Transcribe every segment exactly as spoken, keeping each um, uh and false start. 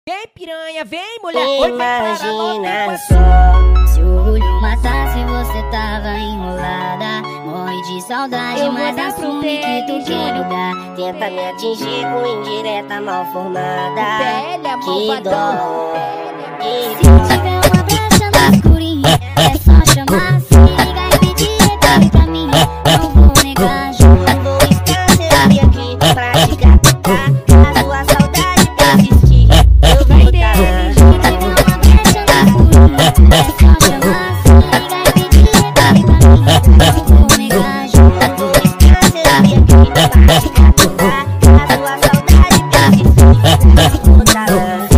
Vem piranha, vem mulher. Oi, imagina só, se o orgulho matasse você tava enrolada. Morre de saudade, eu mas assume que tu quer lugar. Tenta me atingir com indireta mal formada. Velha, que dó, que dó. Se tiver uma brecha na escurinha, é só chamar, se ligar e pedir retorno pra mim. Não vou negar, não vou estar sempre aqui pra te captar. Caso a saudade persistir, eu vou dar. se tiver uma brecha na escurinha, é só chamar, se ligar e pedir retorno pra mim. Não vou negar, não vou estar sempre aqui pra te captar. Caso a saudade persistir, eu vou dar.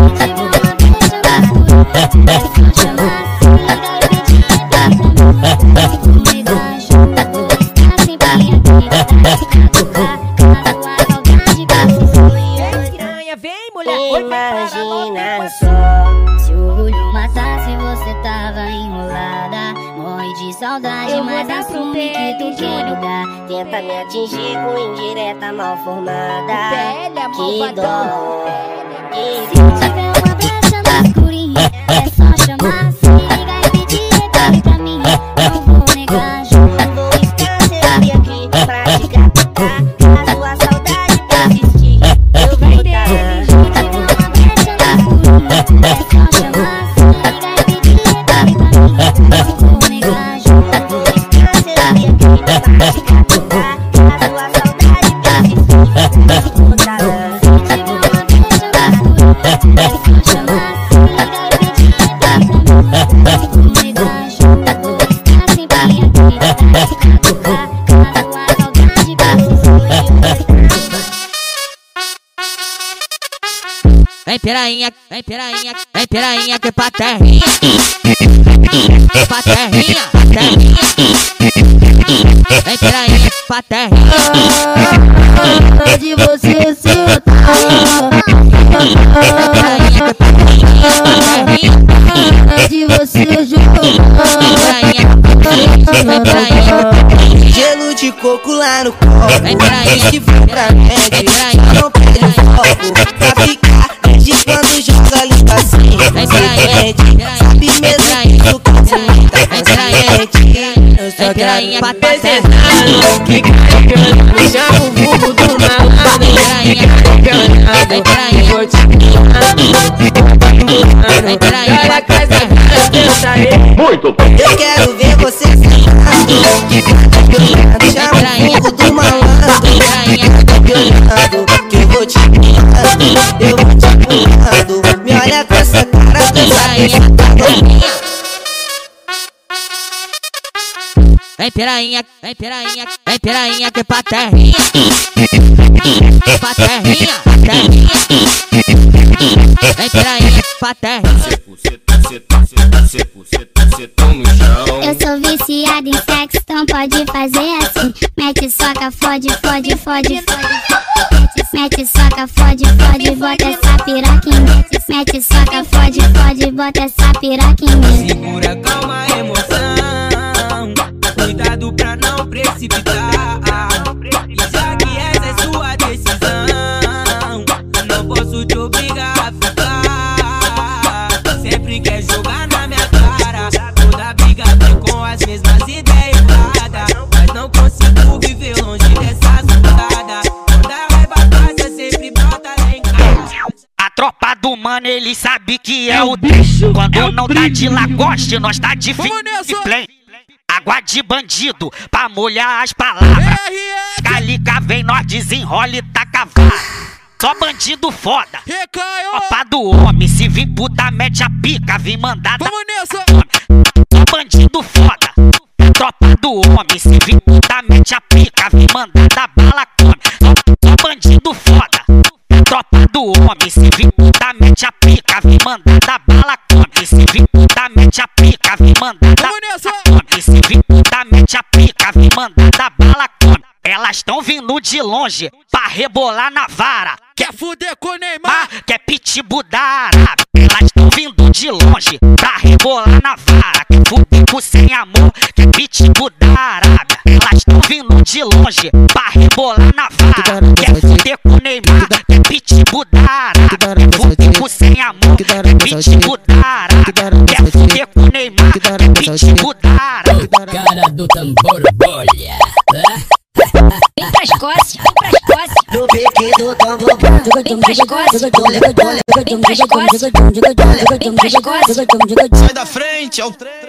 Imagina só, se o orgulho matasse você tava enrolada. Morre de saudade, eu mas assume que tu quer lugar. Tenta me atingir com indireta mal formada. Velha, que dó, se tiver uma brecha na escurinha, é só chamar, se ligar e pedir retorno pra mim. Não vou negar, não vou estar sempre aqui pra te captar. Caso a saudade persistir, eu vou dar. é só chamar, se ligar e pedir retorno pra mim. Não vou negar, não vou estar sempre aqui pra te captar. Caso a saudade persistir, eu vou dar. se tiver uma brecha na escurinha, é só chamar, se ligar e pedir retorno pra mim. Não vou negar, não vou estar sempre aqui pra te captar. Caso a saudade persistir. Vem piranha, vem piranha, vem piranha que pra terrinha. Pra terrinha, pra terrinha. Vem piranha pra terrinha. De você sentar, de você jogar, gelo de coco lá no copo. Se for pra média, não perde o foco. Pra ficar de quando joga limpa assim. Sabe mesmo que tu cansa muita consciente. Eu só quero pra pesado, que carregando, chama o vulgo do malandro. Que carregando, vou te empurrando. Olha a casa cara, pensa aí. Muito bem. Eu quero ver você sentado, que carregando, chama o vulgo do malandro. Que carregando, que eu vou te empurrando. Eu vou te empurrando. Me olha com essa cara, pensa aí. Vem piranha, vem piranha, vem piranha que pra terrinha. Pra terrinha, pra terrinha. Vem piranha pra terrinha. Eu sou viciada em sexo, então pode fazer assim. Mete soca, fode, fode, fode, fode. Mete soca, fode, fode, bota essa piroca em mim. Mete soca, fode, fode, bota essa piroca em mim. Segura, calma, emoção. Cuidado pra não precipitar. E já que essa é sua decisão, não posso te obrigar a ficar. Sempre quer jogar na minha cara. Toda briga vem com as mesmas ideias erradas. Mas não consigo viver longe dessa zoada. Quando a raiva passa, sempre brota lá em casa. A tropa do mano, ele sabe que é o bicho. Quando não tá de lagoste, nós tá de play. Água de bandido, pra molhar as palavras. Calica vem, nós desenrola e taca vara. Só bandido foda. Tropa do homem, se vir puta mete a pica, vim mandada. Só bandido foda. Tropa do homem, se vir puta mete a pica, vim mandada bala come. Só, só bandido foda. Tropa do homem, se vir puta mete a pica, vim mandada bala come. Se vir puta mete a pica, vim mandada come. Se vir puta mete a pica, vim mandada bala come. Elas tão vindo de longe pra rebolar na vara. quer fuder com o Neymar, quer pitbull da Arábia. Elas tão vindo de longe pra rebolar na vara. Quer fuder com sem amor, quer pitbull da Arábia. Elas tão vindo de longe pra rebolar na vara. Quer fuder com o Neymar, quer pitbull da Arábia. Tipo sem amor, pitbull dará. Quer fuder com o Neymar, pitbull dará. Cara do tambor bolha. Vem pras costas, vem pras costas. No pique do tambor, Vem pras costas, vem pras costas, vem pras costas. Sai da frente, é o trem.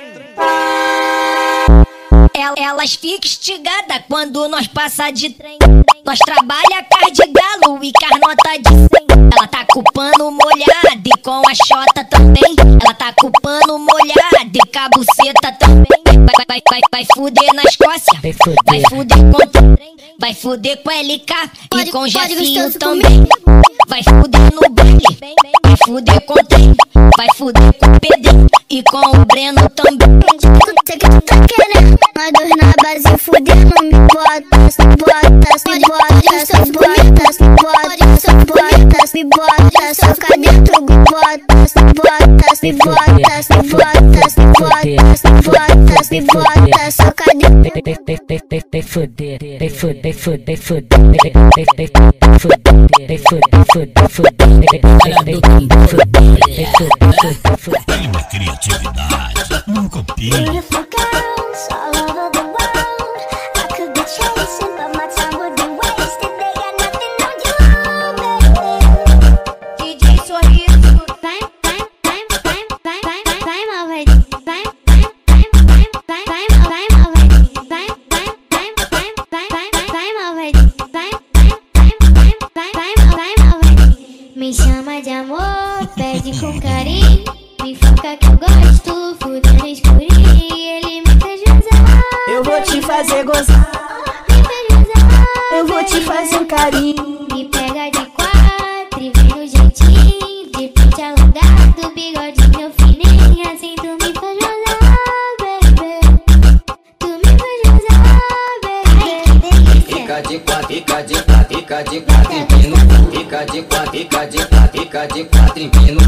Elas ficam instigadas quando nós passa de trem. Nós trabalha car de galo e carnota de cem. Ela tá com o pano molhado e com a xota também. Ela tá com o pano molhado e com a buceta também. Vai, vai, vai, vai fuder na Escócia, vai fuder com o trem, vai fuder com a L K e com o Jefinho também. Vai fuder no baile, vai fuder com o trem, vai fuder com o Pedro e com o Breno também. Sei que tu tá querendo, nós dois na base fudendo. Me bota, me bota, me bota, me bota, me bota, me bota, me bota, soca dentro, me bota, me bota, me bota, me bota, me bota, me bota, me bota, soca dentro. Tem fuder, tem fuder, tem fuder, tem fuder, tem fuder, tem fuder, tem fuder. Cara do tambor bolha. Tem uma criatividade, não copia. Beautiful girls all over the world. I could be chasing, but my time would be wasted. They got nothing on you, baby. D J Sorriso, Vai, vai, vai, vai, vai, vai, vai, vai, malvadinho. Vai, vai, vai, vai, vai, vai, vai, malvadinho. Vai, vai, vai, vai, vai, vai, vai, malvadinho. Vai, vai, vai, vai, vai, vai, vai, malvadinho. Me chama de amor, pede com carinho. Me foca que eu gosto, fudendo escurinho. Ele me fez gozar. eu vou te fazer gozar. Me fez gozar. Eu vou te fazer um carinho. Me pega de quatro e vem no jeitinho. De pente alongado, bigodinho fininho. Assim tu me faz gozar, baby. Tu me faz gozar, baby. Fica de quatro, fica de quatro, fica de quatro empino. Fica de quatro, fica de quatro, fica de quatro empino.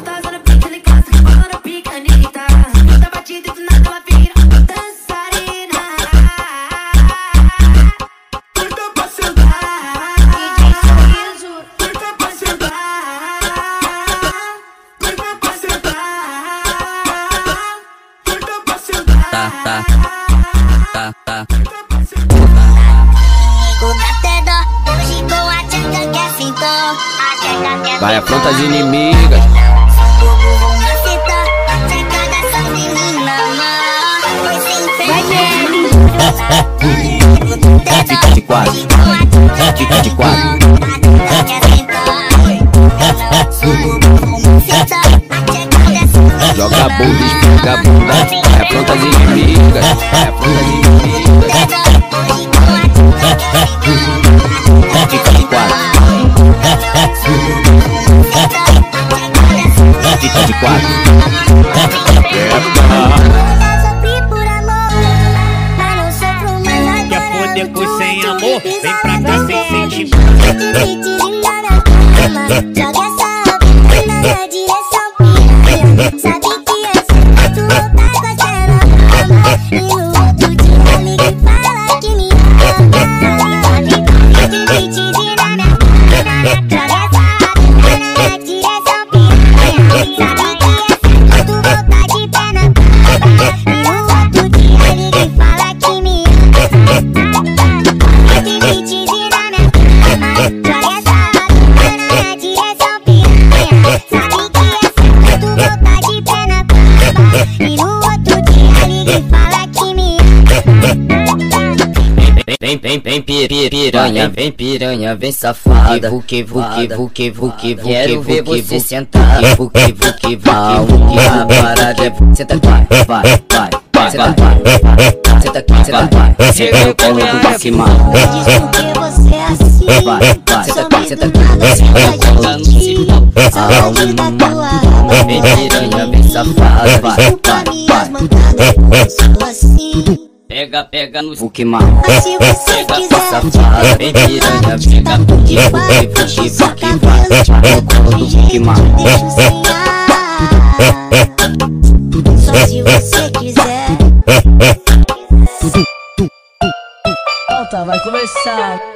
Tá, tá, tá, tá. Hoje com a tchanga que assentou. A tchanga que Vai afronta as inimigas. Fica de quatro, fica de quatro. Joga a bunda, esfrega a bunda. Vai afronta as inimigas. Vai afronta as inimigas. Fica de quatro, fica de quatro. Quer foder por sem amor? Vem pra cá sem sentimento. Joga essa bunda na direção piranha. Sabe que é certo, tu tá gostando da cama. E no outro dia liga e fala que me ama. Sabe que te na minha cara. Joga essa bunda na direção piranha. Sabe que é certo, tu volta de pé na cama. E no outro dia liga e fala que me ama. Sabe que te na minha cara. Joga essa na direção piranha. Sabe que é certo, tu volta de pé na cama. E no outro dia liga e fala que me Vem, vem, vem piranha, vem piranha, vem safada. Vuque, vuque, vuque, vuque, vuque, quero ver você sentar. Vuque, vuque, vuque, vuque, a parada é. Senta aqui, vai, vai, vai, senta aqui, vai, senta aqui, senta aqui. Chega o colo do cima. diz porque você é assim. Vai, vai, senta aqui, senta aqui. Chega o colo do cima. Vem piranha, vem safada. Vai, vai, vai. Pega, pega no vuque mal. Se você Pega, quiser, safada. Vem piranha, pega, vuque, vuque, vuque, vuque, vai. No colo do vuque mal. deixo sem ar. Só se você quiser. Volta, vai começar.